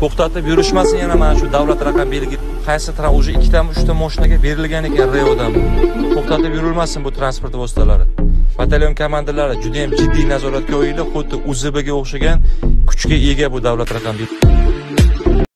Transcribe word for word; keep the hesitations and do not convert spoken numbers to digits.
to'xtatib yurishmasin yana mana shu davlat raqam belgi. Qaysi tran уже ikkitami uchta mashinaga berilgan ekan R E O'dan. To'xtatib yurilmasin bu transport vositalari. Batalyon komandirlari juda ham jiddiy nazoratga olinib, xuddi U Z Bga o'xshagan kuchga ega bu davlat raqam belgi.